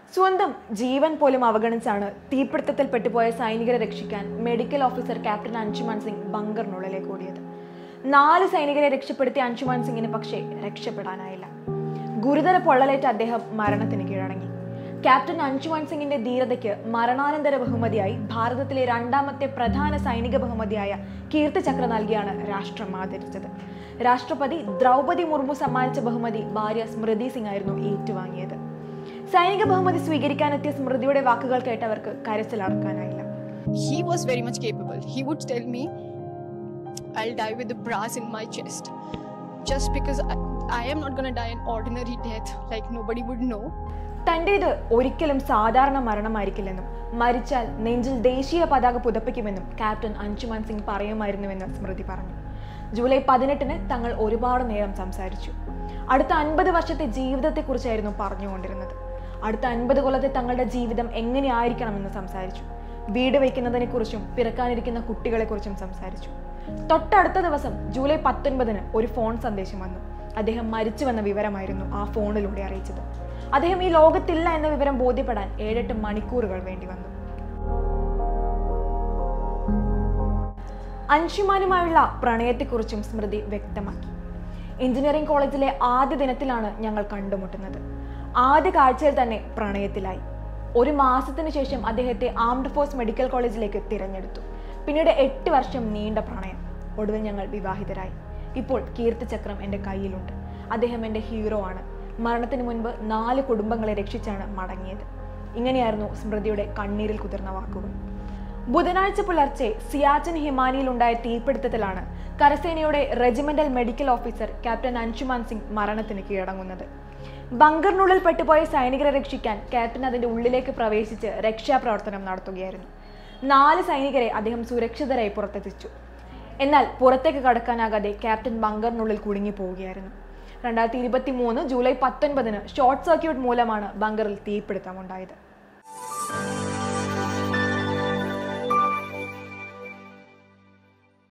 സ്വന്തം ജീവൻ പോലും അവഗണിച്ചാണ് തീപിടുത്തത്തിൽ പെട്ടുപോയ സൈനികരെ രക്ഷിക്കാൻ medical officer captain Anshuman Singh ബങ്കറിനുള്ളിലേക്ക് ഓടിയത്. 4 സൈനികരെ രക്ഷപ്പെടുത്തിയ അൻശുമാൻ സിംഗിന് പക്ഷേ രക്ഷപ്പെടാനായില്ല. ഗുരുതര പൊള്ളലേറ്റ അദ്ദേഹം മരണത്തിന് കീഴടങ്ങി. ക്യാപ്റ്റൻ അൻശുമാൻ സിംഗിന്റെ ധീരതയ്ക്ക് മരണാനന്തര ബഹുമതിയായി ഭാരതത്തിലെ 2ാമത്തെ പ്രധാന സൈനിക ബഹുമതിയായ കീർത്തി ചക്ര നൽകിയാണ് രാഷ്ട്രം ആദരിച്ചത്. രാഷ്ട്രപതി ദ്രൗപദി മുർമു സമ്മാനിച്ച ബഹുമതി ഭാര്യ സ്മൃതി സിംഗ് ആയിരുന്നു ഏറ്റുവാങ്ങിയത്. സൈനിക ബഹുമതി സ്വീകരിക്കാനെത്തിയ സ്മൃതിയുടെ വാക്കുകൾ കേട്ടവർക്ക് കരച്ചിലടക്കാനായില്ല. He was very much capable. He would tell me, I'll die with the brass in my chest. Just because I am not going to die an ordinary death like nobody would know. തന്റേത് ഒരിക്കലും സാധാരണ മരണമായിരിക്കില്ലെന്നും മരിച്ചാൽ നെഞ്ചിൽ ദേശീയ പതാക പുതപ്പിക്കുമെന്നും captain Anshuman Singh പറയുമായിരുന്നുവെന്ന് സ്മൃതി പറഞ്ഞു. July 18-ന് തങ്ങൾ ഒരുപാട് നേരം സംസാരിച്ചു. അടുത്ത 50 വർഷത്തെ ജീവിതത്തെക്കുറിച്ചായിരുന്നു പറഞ്ഞുകൊണ്ടിരുന്നത്. അടുത്ത 50 കൊല്ലത്തെ തങ്ങളുടെ ജീവിതം എങ്ങനെയായിരിക്കണമെന്ന് സംസാരിച്ചു. വീട് വയ്ക്കുന്നതിനെ കുറിച്ചും പിറക്കാനിരിക്കുന്ന കുട്ടികളെക്കുറിച്ചും സംസാരിച്ചു. തൊട്ടടുത്ത ദിവസം ജൂലൈ 19-ന് ഒരു ഫോൺ സന്ദേശം വന്നു. അദ്ദേഹം മരിച്ചുവെന്ന വിവരമായിരുന്നു ആ ഫോണിലൂടെ അറിയിച്ചത്. അദ്ദേഹം ഈ ലോകത്തില്ല എന്ന വിവരം ബോധ്യപ്പെടാൻ 7-8 മണിക്കൂറുകൾ വേണ്ടി വന്നു. അൻശുമാനുമായുള്ള പ്രണയത്തെക്കുറിച്ചും സ്മൃതി വ്യക്തമാക്കി. എഞ്ചിനീയറിംഗ് കോളേജിലെ ആദ്യ ദിനത്തിലാണ് ഞങ്ങൾ കണ്ടുമുട്ടുന്നത്. ആദ്യ കാഴ്ചയിൽ തന്നെ പ്രണയത്തിലായി. 1 മാസത്തിന് ശേഷം അദ്ദേഹത്തെ ആംഡ് ഫോഴ്സ് മെഡിക്കൽ കോളേജിലേക്ക് തിരഞ്ഞെടുത്തു. പിന്നീട് 8 വർഷം നീണ്ട പ്രണയം. ഒടുവിൽ ഞങ്ങൾ വിവാഹിതരായി. ഇപ്പോൾ കീർത്തിചക്രം എൻ്റെ കയ്യിലുണ്ട്. അദ്ദേഹം എൻ്റെ ഹീറോ ആണ്. മരണത്തിന് മുൻപ് 4 കുടുംബങ്ങളെ രക്ഷിച്ചാണ് മടങ്ങിയത്. ഇങ്ങനെയായിരുന്നു സ്മൃതിയുടെ കണ്ണീരിൽ കുതിർന്ന വാക്കുകൾ. ബുധനാഴ്ച പുലർച്ചെ സിയാച്ചിൻ ഹിമാനിയിലുണ്ടായ തീപിടുത്തത്തിലാണ് കരസേനയുടെ regimental medical officer captain Anshuman Singh മരണത്തിന് കീഴടങ്ങുന്നത്. ബങ്കറിനുള്ളിൽ പെട്ടുപോയ സൈനികരെ രക്ഷിക്കാൻ ക്യാപ്റ്റൻ അതിന്റെ ഉള്ളിലേക്ക് പ്രവേശിച്ച് രക്ഷാപ്രവർത്തനം നടത്തുകയായിരുന്നു. 4 സൈനികരെ അദ്ദേഹം സുരക്ഷിതരായി പുറത്തെത്തിച്ചു. എന്നാൽ പുറത്തേക്ക് കടക്കാനാകാതെ ക്യാപ്റ്റൻ ബങ്കറിനുള്ളിൽ കുടുങ്ങി പോവുകയായിരുന്നു. 2023 ജൂലൈ 19-ന് ഷോർട്ട് സർക്യൂട്ട് മൂലമാണ് ബങ്കറിൽ തീപിടുത്തമുണ്ടായത്.